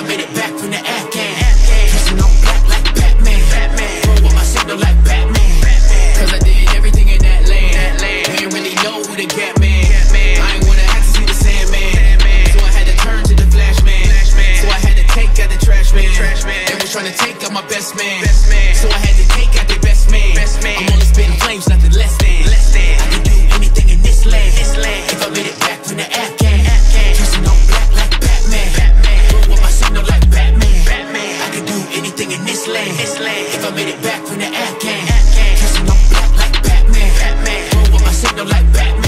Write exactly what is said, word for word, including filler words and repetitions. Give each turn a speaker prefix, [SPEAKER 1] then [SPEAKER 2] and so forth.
[SPEAKER 1] made it back from the Afghan. Dressing all black like Batman. Roll with my signal like Batman. Cause I did everything in that land. They ain't really know who the Gap Man. I ain't wanna have to see the Sandman. So I had to turn to the Flash Man. So I had to take out the trash man. They was trying to take out my best man. So I had to take out their best man. I'm only spitting flames, nothing less than. I can do anything in this land. If I made it back from the Afghan. Dressing all black like Batman. Roll with my signal like Batman. I can do anything in this land. If I made it back from the Afghan. Dressing all black like Batman. Roll with my signal like Batman.